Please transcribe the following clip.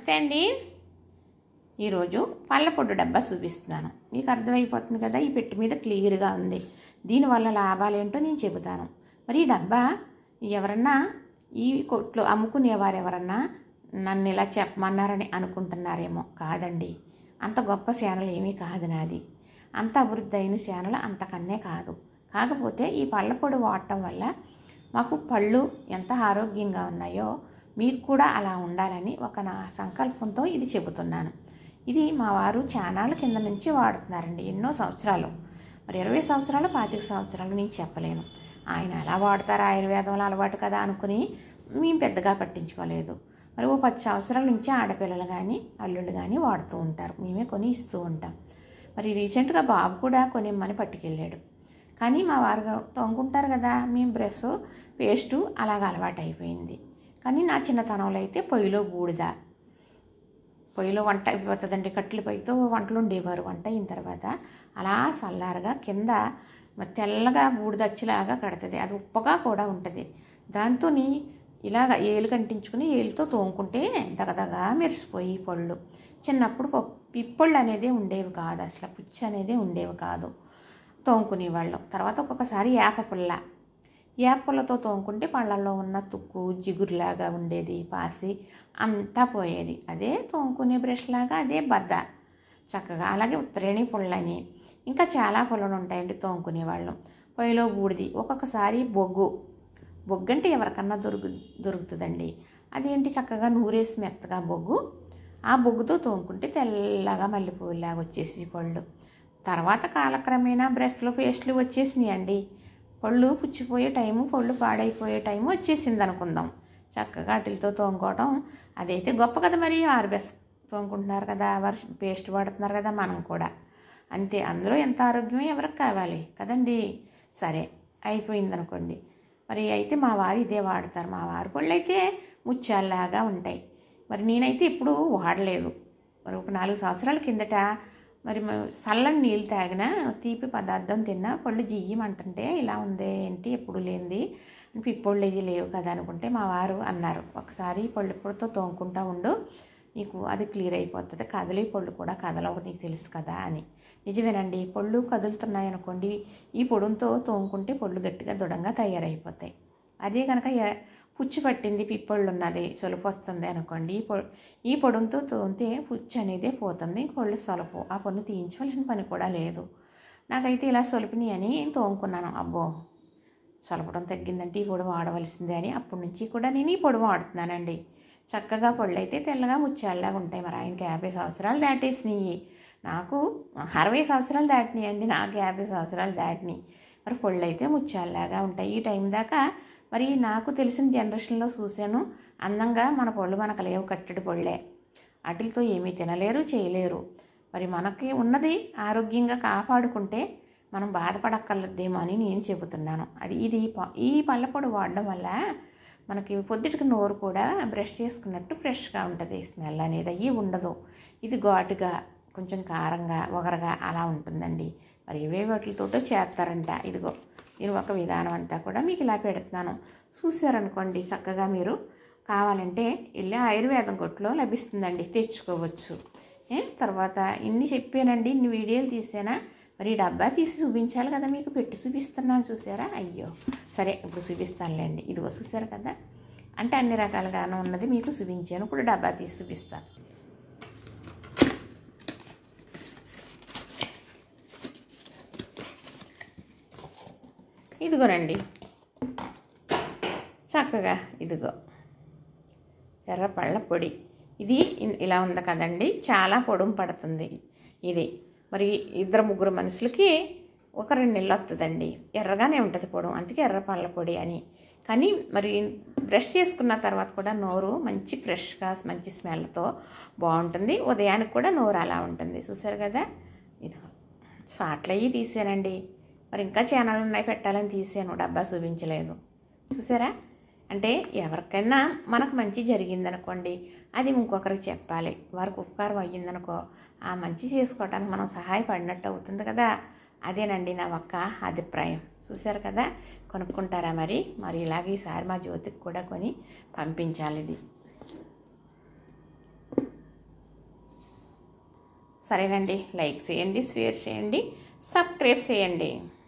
నమస్తే అండి. ఈరోజు పళ్ళపొట్టు డబ్బా చూపిస్తున్నాను. మీకు అర్థమైపోతుంది కదా, ఈ పెట్టి మీద క్లియర్గా ఉంది. దీనివల్ల లాభాలు ఏంటో నేను చెబుతాను. మరి ఈ డబ్బా ఎవరన్నా ఈ కొట్లో అమ్ముకునేవారు ఎవరన్నా నన్ను ఇలా చెప్పమన్నారని అనుకుంటున్నారేమో. కాదండి, అంత గొప్ప ఛానల్ ఏమీ కాదు నాది. అంత అభివృద్ధి అయిన ఛానల్ అంతకన్నే కాదు. కాకపోతే ఈ పళ్ళపొడి వాడటం వల్ల మాకు పళ్ళు ఎంత ఆరోగ్యంగా ఉన్నాయో మీకు కూడా అలా ఉండాలని ఒక నా సంకల్పంతో ఇది చెబుతున్నాను. ఇది మా వారు ఛానల్ కింద నుంచి వాడుతున్నారండి, ఎన్నో సంవత్సరాలు. మరి 20 సంవత్సరాలు 25 సంవత్సరాలు నేను చెప్పలేను. ఆయన ఎలా వాడతారా, ఆయుర్వేదంలో అలవాటు కదా అనుకుని మేము పెద్దగా పట్టించుకోలేదు. మరి ఓ 10 సంవత్సరాల నుంచి ఆడపిల్లలు కానీ అల్లుళ్ళు కానీ వాడుతూ ఉంటారు, మేమే కొని ఇస్తూ ఉంటాం. మరి రీసెంట్గా బాబు కూడా కొనిమ్మని పట్టుకెళ్ళాడు. కానీ మా వారు తొంగుంటారు కదా, మేము బ్రష్ పేస్టు అలాగ అలవాటు అయిపోయింది. కానీ నా చిన్నతనంలో అయితే పొయ్యిలో బూడిద, పొయ్యిలో వంట అయిపోతుందండి, కట్టెల పొయ్యితో వంటలు ఉండేవారు. వంట అయిన తర్వాత అలా చల్లారగా కింద తెల్లగా బూడిదచ్చిలాగా కడుతుంది, అది ఉప్పగా కూడా ఉంటుంది. దాంతో ఇలాగ ఏలు కంటించుకుని ఏలుతో తోముకుంటే దగదగా మెరిసిపోయి పళ్ళు. చిన్నప్పుడు పిప్పళ్ళు అనేది ఉండేవి కాదు, అసలు పుచ్చి అనేది ఉండేవి కాదు, తోముకునేవాళ్ళం. తర్వాత ఒక్కొక్కసారి వేప పుల్లతో తోముకుంటే పళ్ళల్లో ఉన్న తుక్కు జిగురులాగా ఉండేది, పాసి అంతా పోయేది. అదే తోముకునే బ్రష్ లాగా అదే బద్ద చక్కగా. అలాగే ఉత్తరేణి పుల్లని ఇంకా చాలా పుల్లలు ఉంటాయండి తోముకునేవాళ్ళం. పొయ్యిలో బూడిది, ఒక్కొక్కసారి బొగ్గు అంటే ఎవరికన్నా దొరుకుతుందండి. అదేంటి చక్కగా నూరేసి మెత్తగా బొగ్గు, ఆ బొగ్గుతో తోముకుంటే తెల్లగా మల్లెపూలాగా వచ్చేసి పళ్ళు. తర్వాత కాలక్రమేణా బ్రష్లు పేస్ట్లు వచ్చేసినాయండి. పళ్ళు పుచ్చిపోయే టైము, పళ్ళు పాడైపోయే టైము వచ్చేసింది అనుకుందాం. చక్కగా వాటితో తోముకోవడం అదైతే గొప్ప కదా. మరి బ్రష్ తోముకుంటున్నారు కదా, పేస్ట్ వాడుతున్నారు కదా, మనం కూడా అంతే. అందులో ఎంత ఆరోగ్యమే ఎవరికి కావాలి కదండి. సరే అయిపోయింది అనుకోండి. మరి అయితే మా వారు ఇదే వాడతారు. మా వారి పళ్ళు అయితే ముత్యాల్లాగా ఉంటాయి. మరి నేనైతే ఎప్పుడూ వాడలేదు. మరి ఒక 4 సంవత్సరాల కిందట మరి చల్లని నీళ్ళు తాగినా, తీపి పదార్థం తిన్నా పళ్ళు జియ్యమంటుంటే ఇలా ఉంది ఏంటి ఎప్పుడు లేనిది, పిప్పొళ్ళు ఇది లేవు కదా అనుకుంటే మా వారు అన్నారు, ఒకసారి పళ్ళు పొడితో తోముకుంటా ఉండు, నీకు అది క్లియర్ అయిపోతుంది, కదలి పళ్ళు కూడా కదలవు, నీకు తెలుసు కదా అని. నిజమేనండి, పళ్ళు కదులుతున్నాయి అనుకోండి, ఈ పొడుంతో తోముకుంటే పళ్ళు గట్టిగా దృఢంగా తయారైపోతాయి. అదే కనుక పుచ్చు పట్టింది, పిప్పళ్ళు ఉన్నది, సొలుపు వస్తుంది అనుకోండి, ఈ పొడుంతో తోమితే పుచ్చు అనేది పోతుంది, పళ్ళు సొలుపు, ఆ పన్ను తీయించవలసిన పని కూడా లేదు. నాకైతే ఇలా సొలిపిని అని తోముకున్నాను. అబ్బో సొలపడం తగ్గిందంటే ఈ పొడి వాడవలసిందే అని అప్పటి నుంచి కూడా నేను ఈ పొడి వాడుతున్నానండి. చక్కగా పళ్ళు అయితే తెల్లగా ముత్యాల్లాగా ఉంటాయి. మరి ఆయనకి 50 సంవత్సరాలు దాటేసినాయి, నాకు 60 సంవత్సరాలు దాటినాయండి, నాకు 50 సంవత్సరాలు దాటినాయి. మరి పళ్ళు అయితే ముత్యాల్లాగా ఉంటాయి. ఈ టైం దాకా మరి నాకు తెలిసిన జనరేషన్లో చూశాను, అందంగా మన పళ్ళు మనకు లేవు, కట్టెడు పళ్ళే, వాటితో ఏమీ తినలేరు చేయలేరు. మరి మనకి ఉన్నది ఆరోగ్యంగా కాపాడుకుంటే మనం బాధపడక్కర్లేదేమో అని నేను చెబుతున్నాను. ఈ పళ్ళపొడి వాడడం వల్ల మనకి పొద్దుటికి నోరు కూడా బ్రష్ చేసుకున్నట్టు ఫ్రెష్గా ఉంటుంది, స్మెల్ అనేది అయ్యి ఉండదు. ఇది ఘాటుగా కొంచెం కారంగా ఒగరగా అలా ఉంటుందండి. మరి ఇవే వాటితోటో చేస్తారంట. ఇదిగో నేను ఒక విధానం అంతా కూడా మీకు ఇలా పెడుతున్నాను, చూసారనుకోండి. చక్కగా మీరు కావాలంటే వెళ్ళి ఆయుర్వేదం కొట్లో లభిస్తుందండి, తెచ్చుకోవచ్చు. తర్వాత ఇన్ని చెప్పానండి, ఇన్ని వీడియోలు తీసానా, మరి ఈ డబ్బా తీసి చూపించాలి కదా, మీకు పెట్టి చూపిస్తున్నాను చూసారా. అయ్యో సరే ఇప్పుడు చూపిస్తానులేండి. ఇదిగో చూసారు కదా, అంటే అన్ని రకాలుగానే ఉన్నది మీకు చూపించాను. ఇప్పుడు డబ్బా తీసి చూపిస్తాను. ఇదిగోనండి, చక్కగా ఇదిగో ఎర్ర పళ్ళ పొడి. ఇది ఇలా ఉంది కదండి, చాలా పొడుం పడుతుంది ఇది. మరి 2-3 మనుషులకి ఒక 2 నెలలు వస్తుందండి, ఎర్రగానే ఉంటుంది పొడం, అందుకే ఎర్ర పళ్ళ పొడి అని. కానీ మరి బ్రష్ చేసుకున్న తర్వాత కూడా నోరు మంచి ఫ్రెష్గా మంచి స్మెల్తో బాగుంటుంది. ఉదయానికి కూడా నోరు అలా ఉంటుంది. చూసారు కదా, ఇది షార్ట్లు అయ్యి తీసానండి. మరి ఇంకా ఛానల్ ఉన్నాయి పెట్టాలని తీసాను, డబ్బా చూపించలేదు. చూసారా, అంటే ఎవరికైనా మనకు మంచి జరిగిందనుకోండి, అది ఇంకొకరికి చెప్పాలి. వారికి ఉపకారం అయ్యిందనుకో, ఆ మంచి చేసుకోవటానికి మనం సహాయపడినట్టు అవుతుంది కదా. అదేనండి నా ఒక్క అభిప్రాయం. చూసారు కదా, కొనుక్కుంటారా మరి ఇలాగే ఈసారి మా జ్యోతికి కూడా కొని పంపించాలి ఇది. సరేనండి, లైక్ చేయండి, షేర్ చేయండి, సబ్స్క్రైబ్ చేయండి.